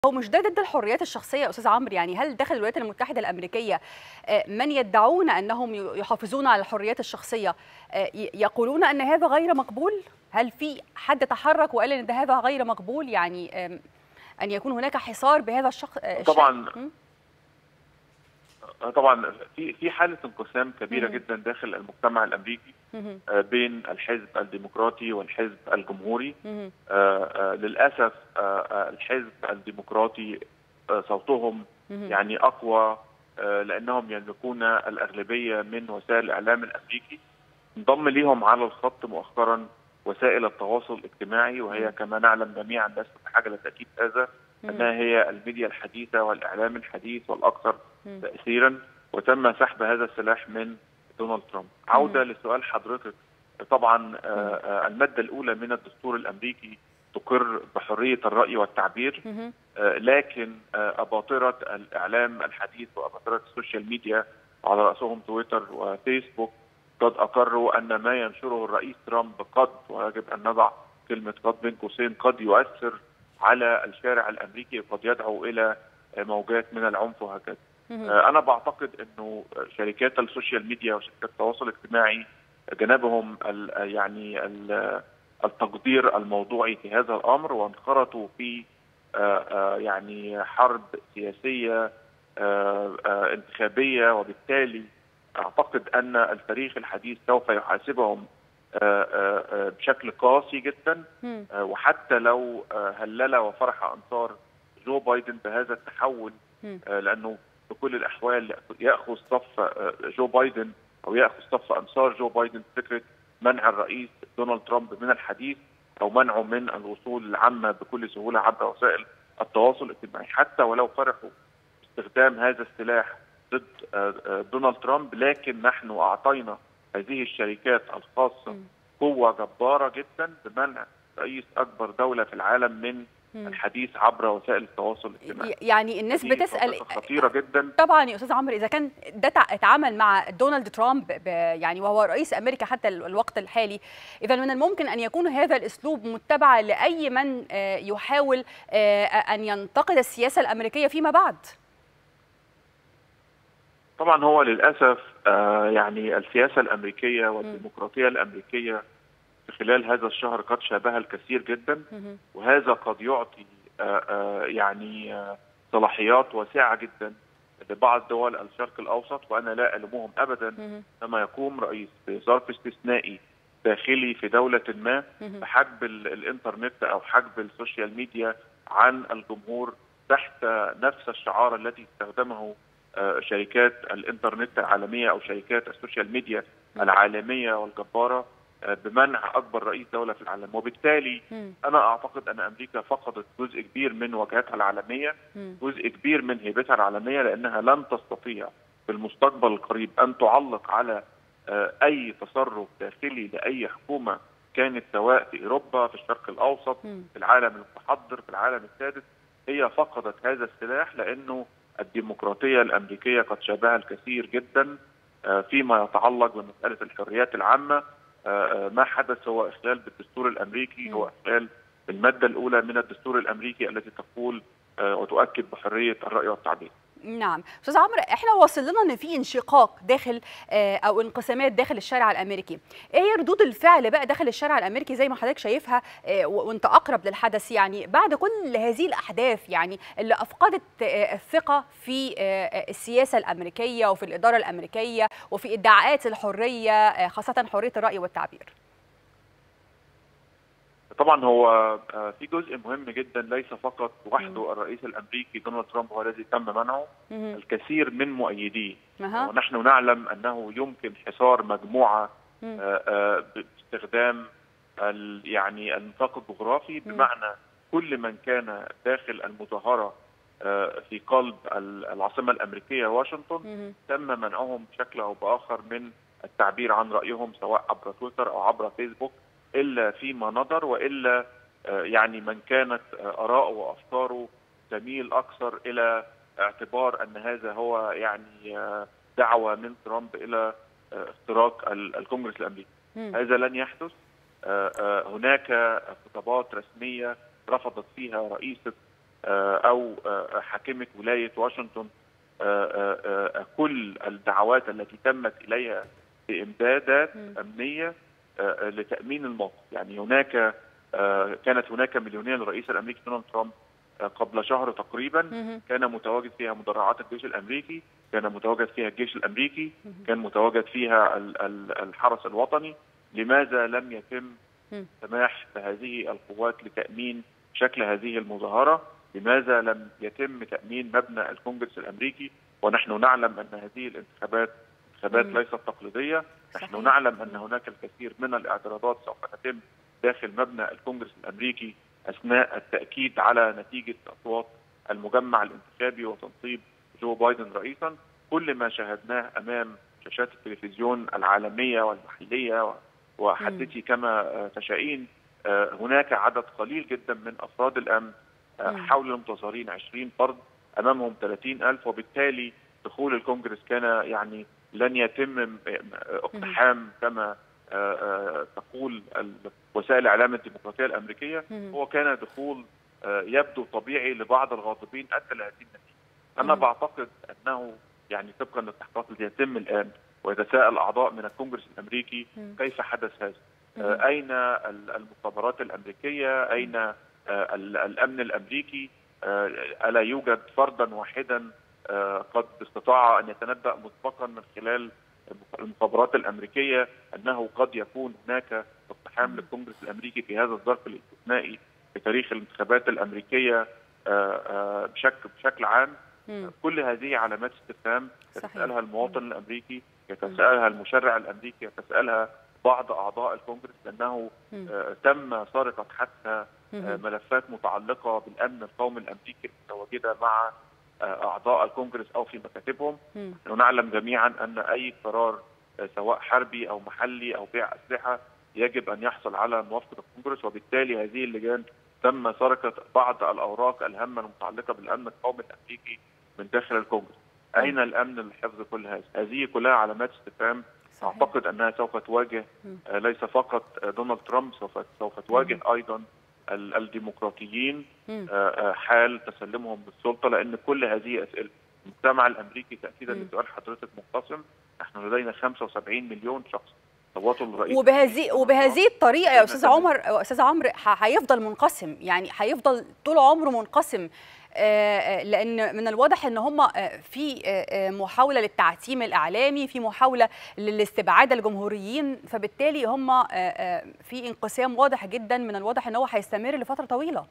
هو مش ده ضد الحريات الشخصية يا أستاذ عمرو؟ يعني هل داخل الولايات المتحدة الأمريكية من يدعون أنهم يحافظون على الحريات الشخصية يقولون أن هذا غير مقبول؟ هل في حد تحرك وقال أن هذا غير مقبول؟ يعني أن يكون هناك حصار بهذا الشيء؟ طبعا طبعا في حالة انقسام كبيرة جدا داخل المجتمع الأمريكي بين الحزب الديمقراطي والحزب الجمهوري. للأسف الحزب الديمقراطي صوتهم يعني أقوى لأنهم يملكون الأغلبية من وسائل الإعلام الأمريكي. انضم ليهم على الخط مؤخرا وسائل التواصل الاجتماعي، وهي كما نعلم جميعا لست بحاجة لتأكيد هذا أنها هي الميديا الحديثة والإعلام الحديث والأكثر تأثيرا، وتم سحب هذا السلاح من دونالد ترامب. عودة لسؤال حضرتك، طبعا المادة الأولى من الدستور الأمريكي تقر بحرية الرأي والتعبير، لكن أباطرة الإعلام الحديث وأباطرة السوشيال ميديا على رأسهم تويتر وفيسبوك قد أقروا أن ما ينشره الرئيس ترامب قد، ويجب أن نضع كلمة قد بين قوسين، قد يؤثر على الشارع الأمريكي، قد يدعو إلى موجات من العنف وهكذا. أنا بعتقد أنه شركات السوشيال ميديا وشركات التواصل الاجتماعي جنبهم يعني التقدير الموضوعي في هذا الأمر، وانخرطوا في يعني حرب سياسية انتخابية، وبالتالي أعتقد أن التاريخ الحديث سوف يحاسبهم بشكل قاسي جدا. وحتى لو هلل وفرح أنصار جو بايدن بهذا التحول، لأنه بكل الأحوال يأخذ صف جو بايدن أو يأخذ صف أنصار جو بايدن فكرة منع الرئيس دونالد ترامب من الحديث أو منعه من الوصول العامة بكل سهولة عبر وسائل التواصل الاجتماعي. حتى ولو فرحوا باستخدام هذا السلاح ضد دونالد ترامب، لكن نحن أعطينا هذه الشركات الخاصة قوة جبارة جدا بمنع رئيس أكبر دولة في العالم من الحديث عبر وسائل التواصل الاجتماعي. يعني الناس بتسأل خطيرة جدا طبعا يا أستاذ عمرو، إذا كان ده اتعامل مع دونالد ترامب يعني وهو رئيس أمريكا حتى الوقت الحالي، إذا من الممكن أن يكون هذا الأسلوب متبع لأي من يحاول أن ينتقد السياسة الأمريكية فيما بعد. طبعا هو للأسف يعني السياسة الأمريكية والديمقراطية الأمريكية في خلال هذا الشهر قد شابها الكثير جدا، وهذا قد يعطي يعني صلاحيات واسعة جدا لبعض دول الشرق الأوسط، وأنا لا ألومهم أبدا لما يقوم رئيس بظرف استثنائي داخلي في دولة ما بحجب الإنترنت أو حجب السوشيال ميديا عن الجمهور تحت نفس الشعار الذي استخدمه شركات الإنترنت العالمية أو شركات السوشيال ميديا العالمية والجبارة بمنع أكبر رئيس دولة في العالم. وبالتالي أنا أعتقد أن أمريكا فقدت جزء كبير من واجهتها العالمية، جزء كبير من هيبتها العالمية، لأنها لن تستطيع في المستقبل القريب أن تعلق على أي تصرف داخلي لأي حكومة كانت، سواء في أوروبا، في الشرق الأوسط، في العالم المتحضر، في العالم السادس. هي فقدت هذا السلاح لأنه الديمقراطية الأمريكية قد شابها الكثير جدا فيما يتعلق بمسألة الحريات العامة. ما حدث هو إخلال بالدستور الأمريكي، هو إخلال بالمادة الأولى من الدستور الأمريكي التي تقول وتؤكد بحرية الرأي والتعبير. نعم أستاذ عمرو، احنا واصل لنا ان في انشقاق داخل او انقسامات داخل الشارع الامريكي. ايه هي ردود الفعل بقى داخل الشارع الامريكي زي ما حضرتك شايفها وانت اقرب للحدث، يعني بعد كل هذه الاحداث يعني اللي افقدت الثقه في السياسه الامريكيه وفي الاداره الامريكيه وفي ادعاءات الحريه، خاصه حريه الراي والتعبير؟ طبعا هو في جزء مهم جدا ليس فقط وحده الرئيس الامريكي دونالد ترامب هو الذي تم منعه، الكثير من مؤيديه. ونحن نعلم انه يمكن حصار مجموعه باستخدام يعني النطاق الجغرافي، بمعنى كل من كان داخل المظاهره في قلب العاصمه الامريكيه واشنطن تم منعهم بشكل او باخر من التعبير عن رايهم، سواء عبر تويتر او عبر فيسبوك، إلا فيما نظر، وإلا يعني من كانت آراءه وأفكاره تميل أكثر إلى اعتبار أن هذا هو يعني دعوة من ترامب إلى اختراق الكونغرس الأمريكي. هذا لن يحدث. هناك خطابات رسمية رفضت فيها رئيسة أو حاكمة ولاية واشنطن كل الدعوات التي تمت إليها بإمدادات أمنية لتأمين الموقف. يعني كانت هناك مليونية للرئيس الأمريكي دونالد ترامب قبل شهر تقريبا، كان متواجد فيها مدرعات الجيش الأمريكي، كان متواجد فيها الجيش الأمريكي، كان متواجد فيها الحرس الوطني. لماذا لم يتم سماح بهذه القوات لتأمين شكل هذه المظاهرة؟ لماذا لم يتم تأمين مبنى الكونجرس الأمريكي؟ ونحن نعلم أن هذه الانتخابات ليست تقليدية. نحن نعلم أن هناك الكثير من الاعتراضات سوف تتم داخل مبنى الكونجرس الأمريكي أثناء التأكيد على نتيجة أصوات المجمع الانتخابي وتنصيب جو بايدن رئيسا. كل ما شاهدناه أمام شاشات التلفزيون العالمية والمحلية وحدثي كما تشائين، هناك عدد قليل جدا من أفراد الأمن حول المتظاهرين، 20 فرد أمامهم 30,000، وبالتالي دخول الكونجرس كان يعني لن يتم اقتحام كما تقول وسائل الإعلام الديمقراطية الأمريكية. هو كان دخول يبدو طبيعي لبعض الغاضبين أدى لهذه النتيجة. أنا بعتقد أنه يعني طبقا للتحقيقات التي يتم الآن، ويتساءل أعضاء من الكونجرس الأمريكي كيف حدث هذا؟ أين المخابرات الأمريكية؟ أين الأمن الأمريكي؟ ألا يوجد فردا واحدا قد استطاع أن يتنبأ مسبقا من خلال المخابرات الأمريكية أنه قد يكون هناك اقتحام للكونجرس الأمريكي في هذا الظرف الاستثنائي في تاريخ الانتخابات الأمريكية بشكل عام؟ كل هذه علامات استفهام يتساءلها المواطن الأمريكي، يتساءلها المشرع الأمريكي، يتساءلها بعض أعضاء الكونجرس، لأنه تم سرقة حتى ملفات متعلقة بالأمن القومي الأمريكي المتواجدة مع أعضاء الكونجرس أو في مكاتبهم. نحن نعلم جميعا أن أي قرار سواء حربي أو محلي أو بيع أسلحة يجب أن يحصل على موافقة الكونجرس، وبالتالي هذه اللجان تم سرقة بعض الأوراق الهامة المتعلقة بالأمن القومي الأمريكي من داخل الكونجرس. أين الأمن لحفظ كل هذا؟ هذه كلها علامات استفهام. أعتقد أنها سوف تواجه ليس فقط دونالد ترامب، سوف تواجه أيضا الديمقراطيين حال تسلمهم للسلطة، لأن كل هذه أسئلة المجتمع الأمريكي تأكيدا لسؤال حضرتك مقتسم. نحن لدينا 75 مليون شخص صوتوا للرئيس، وبهذه الطريقة يا أستاذ عمرو هيفضل منقسم، يعني هيفضل طول عمره منقسم، لأن من الواضح أن هم في محاولة للتعتيم الإعلامي، في محاولة للاستبعاد الجمهوريين، فبالتالي هم في انقسام واضح جدا، من الواضح أنه هيستمر لفترة طويلة.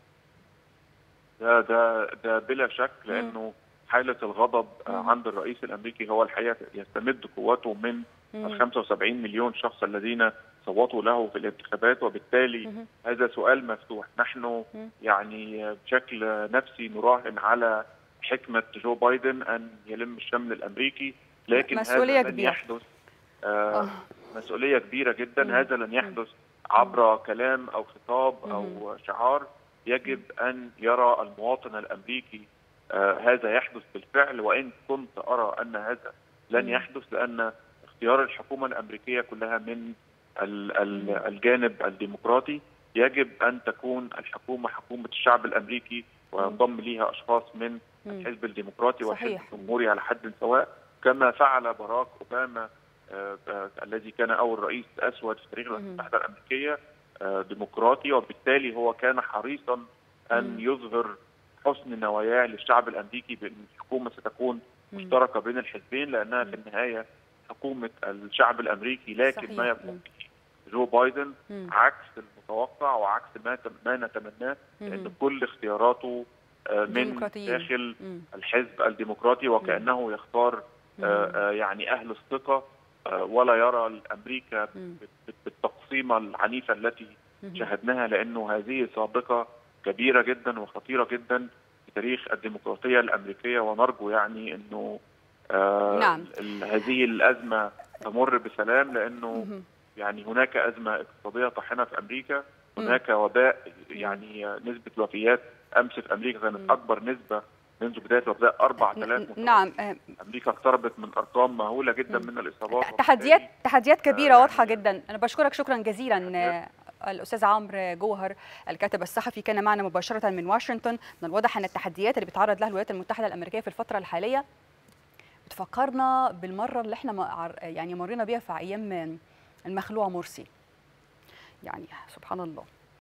ده بلا شك، لأنه حالة الغضب عند الرئيس الأمريكي هو الحقيقة يستمد قوته من ال 75 مليون شخص الذين صوتوا له في الانتخابات، وبالتالي هذا سؤال مفتوح. نحن يعني بشكل نفسي نراهن على حكمة جو بايدن أن يلم الشمل الأمريكي، لكن مسؤولية هذا لن يحدث. مسؤولية كبيرة جدا. هذا لن يحدث عبر كلام أو خطاب أو شعار. يجب أن يرى المواطن الأمريكي هذا يحدث بالفعل، وإن كنت أرى أن هذا لن يحدث، لأن اختيار الحكومة الأمريكية كلها من الجانب الديمقراطي. يجب أن تكون الحكومة حكومة الشعب الأمريكي وينضم ليها أشخاص من الحزب الديمقراطي والحزب الجمهوري على حد سواء، كما فعل باراك أوباما الذي كان أول رئيس أسود في تاريخ الولايات المتحدة الأمريكية ديمقراطي، وبالتالي هو كان حريصا أن يظهر حسن نواياه للشعب الأمريكي بأن الحكومة ستكون مشتركة بين الحزبين، لأنها في النهاية حكومة الشعب الأمريكي. لكن ما يقوم به جو بايدن عكس المتوقع وعكس ما نتمناه، لأن كل اختياراته من داخل الحزب الديمقراطي، وكأنه يختار يعني أهل الثقة، ولا يرى أمريكا بالتقسيمة العنيفة التي شاهدناها، لأنه هذه سابقة كبيرة جدا وخطيرة جدا في تاريخ الديمقراطية الأمريكية. ونرجو يعني أنه هذه الأزمة تمر بسلام، لأنه يعني هناك أزمة اقتصادية طاحنة في أمريكا، هناك وباء، يعني نسبة الوفيات أمس في أمريكا كانت أكبر نسبة منذ بداية الوباء، 4000. نعم، أمريكا اقتربت من أرقام مهولة جدا من الإصابات. تحديات كبيرة واضحة جدا. أنا بشكرك شكرا جزيلا الأستاذ عمرو جوهر الكاتب الصحفي كان معنا مباشرة من واشنطن. من الواضح أن التحديات اللي بتعرض لها الولايات المتحدة الأمريكية في الفترة الحالية بتفكرنا بالمرة اللي احنا يعني مرينا بيها في أيام المخلوع مرسي. يعني سبحان الله.